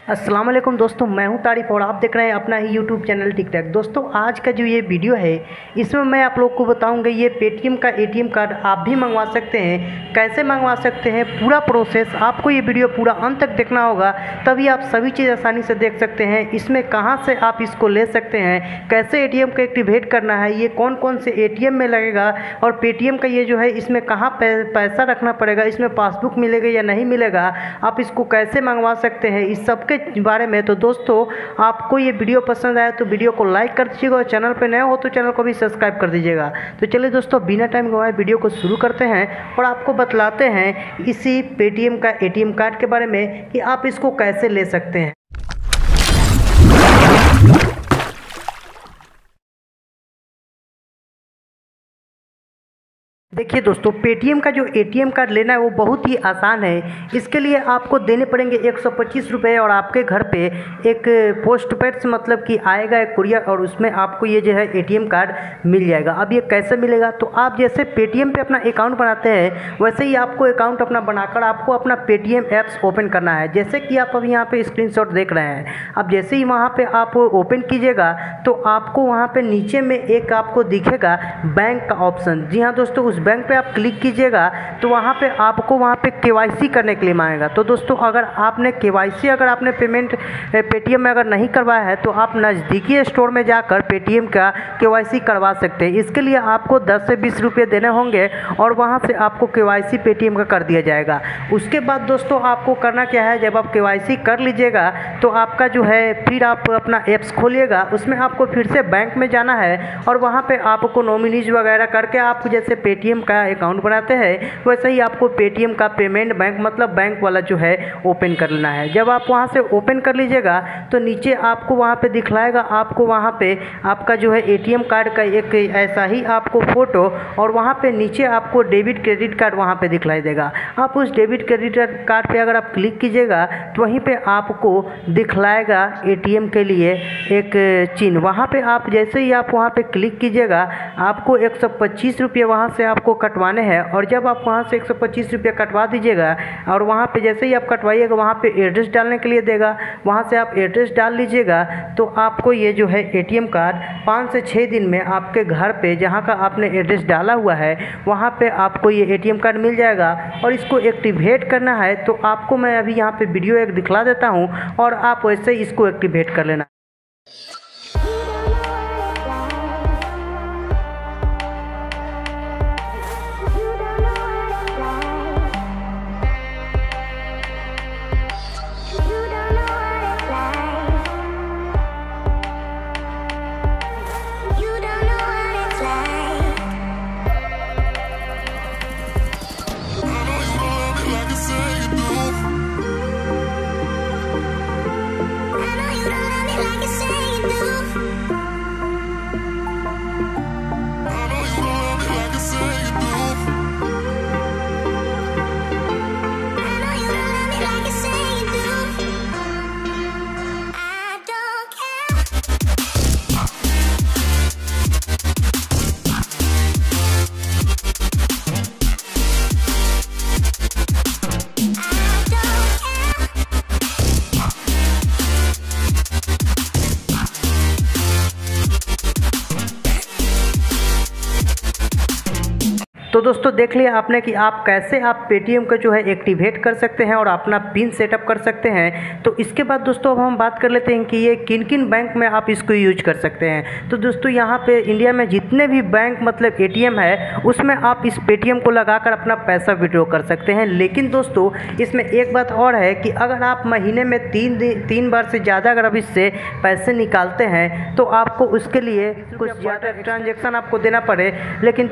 अस्सलाम वालेकुम दोस्तों, मैं हूं तारिफ और आप देख रहे हैं अपना ही यूट्यूब चैनल टिकटॉक। दोस्तों आज का जो ये वीडियो है इसमें मैं आप लोग को बताऊंगा ये पेटीएम का एटीएम कार्ड आप भी मंगवा सकते हैं, कैसे मंगवा सकते हैं, पूरा प्रोसेस। आपको ये वीडियो पूरा अंत तक देखना होगा, तभी आप सभी चीज़ आसानी से देख सकते हैं। इसमें कहाँ से आप इसको ले सकते हैं, कैसे एटीएम को एक्टिवेट करना है, ये कौन कौन से एटीएम में लगेगा, और पेटीएम का ये जो है इसमें कहाँ पैसा रखना पड़ेगा, इसमें पासबुक मिलेगा या नहीं मिलेगा, आप इसको कैसे मंगवा सकते हैं, इस सब के बारे में। तो दोस्तों आपको ये वीडियो पसंद आया तो वीडियो को लाइक कर दीजिएगा, और चैनल पे नए हो तो चैनल को भी सब्सक्राइब कर दीजिएगा। तो चलिए दोस्तों बिना टाइम गवाए वीडियो को शुरू करते हैं और आपको बतलाते हैं इसी पेटीएम का एटीएम कार्ड के बारे में कि आप इसको कैसे ले सकते हैं। देखिए दोस्तों, पेटीएम का जो एटीएम कार्ड लेना है वो बहुत ही आसान है। इसके लिए आपको देने पड़ेंगे 125 रुपये, और आपके घर पे एक पोस्ट पेड से मतलब कि आएगा एक कुरियर, और उसमें आपको ये जो है एटीएम कार्ड मिल जाएगा। अब ये कैसे मिलेगा, तो आप जैसे पेटीएम पे अपना अकाउंट बनाते हैं वैसे ही आपको अकाउंट अपना बनाकर आपको अपना पेटीएम ऐप्स ओपन करना है। जैसे कि आप अभी यहाँ पे स्क्रीनशॉट देख रहे हैं, अब जैसे ही वहाँ पर आप ओपन कीजिएगा तो आपको वहाँ पर नीचे में एक आपको दिखेगा बैंक का ऑप्शन। जी हाँ दोस्तों, उस बैंक पे आप क्लिक कीजिएगा तो वहाँ पे आपको वहाँ पे केवाईसी करने के लिए मांगेगा। तो दोस्तों अगर आपने केवाईसी अगर आपने पेमेंट पेटीएम में अगर नहीं करवाया है तो आप नज़दीकी स्टोर में जाकर पेटीएम का केवाईसी करवा सकते हैं। इसके लिए आपको 10 से 20 रुपये देने होंगे और वहाँ से आपको केवाईसी पेटीएम का कर दिया जाएगा। उसके बाद दोस्तों आपको करना क्या है, जब आप केवाईसी कर लीजिएगा तो आपका जो है फिर आप अपना ऐप्स खोलिएगा, उसमें आपको फिर से बैंक में जाना है और वहाँ पर आपको नॉमिनीज वगैरह करके आप जैसे पेटीएम का अकाउंट बनाते हैं वैसे ही आपको पेटीएम का पेमेंट बैंक मतलब बैंक वाला जो है ओपन कर लेना है। जब आप वहां से ओपन कर लीजिएगा तो नीचे आपको वहां पे दिखलाएगा, आपको वहां पे आपका जो है एटीएम कार्ड का एक ऐसा ही आपको फोटो, और वहां पे नीचे आपको डेबिट क्रेडिट कार्ड वहां पे दिखलाई देगा। आप उस डेबिट क्रेडिट कार्ड पे अगर आप क्लिक कीजिएगा तो वहीं पे आपको दिखलाएगा एटीएम के लिए एक चिन्ह। वहाँ पे आप जैसे ही आप वहाँ पे क्लिक कीजिएगा आपको 125 रुपये वहाँ से आपको कटवाने हैं, और जब आप वहाँ से 125 रुपये कटवा दीजिएगा और वहाँ पे जैसे ही आप कटवाइएगा वहाँ पे एड्रेस डालने के लिए देगा, वहाँ से आप एड्रेस डाल लीजिएगा तो आपको ये जो है एटीएम कार्ड 5 से 6 दिन में आपके घर पे जहाँ का आपने एड्रेस डाला हुआ है वहाँ पे आपको ये एटीएम कार्ड मिल जाएगा। और इसको एक्टिवेट करना है तो आपको मैं अभी यहाँ पर वीडियो एक दिखला देता हूँ और आप वैसे ही इसको एक्टिवेट कर लेना। तो दोस्तों देख लिया आपने कि आप कैसे आप पेटीएम को जो है एक्टिवेट कर सकते हैं और अपना पिन सेटअप कर सकते हैं। तो इसके बाद दोस्तों अब हम बात कर लेते हैं कि ये किन किन बैंक में आप इसको यूज कर सकते हैं। तो दोस्तों यहाँ पे इंडिया में जितने भी बैंक मतलब एटीएम है उसमें आप इस पेटीएम को लगाकर अपना पैसा विड्रॉ कर सकते हैं। लेकिन दोस्तों इसमें एक बात और है कि अगर आप महीने में तीन बार से ज़्यादा अगर आप इससे पैसे निकालते हैं तो आपको उसके लिए कुछ ज़्यादा ट्रांजेक्शन आपको देना पड़े, लेकिन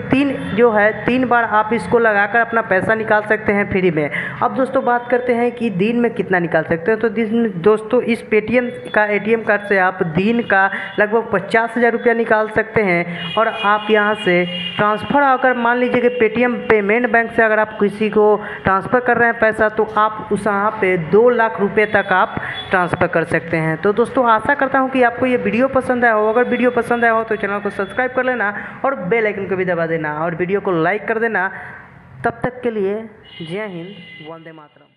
तीन बार आप इसको लगाकर अपना पैसा निकाल सकते हैं फ्री में। अब दोस्तों बात करते हैं कि दिन में कितना निकाल सकते हैं। तो दोस्तों इस पेटीएम का एटीएम कार्ड से आप दिन का लगभग 50,000 रुपया निकाल सकते हैं। और आप यहां से ट्रांसफ़र अगर मान लीजिए कि पेटीएम पेमेंट बैंक से अगर आप किसी को ट्रांसफ़र कर रहे हैं पैसा तो आप उस यहाँ पे 2 लाख रुपये तक आप ट्रांसफ़र कर सकते हैं। तो दोस्तों आशा करता हूँ कि आपको ये वीडियो पसंद आया हो। अगर वीडियो पसंद आया हो तो चैनल को सब्सक्राइब कर लेना और बेल आइकन को भी दबा देना और वीडियो को लाइक कर देना। तब तक के लिए जय हिंद, वंदे मातरम।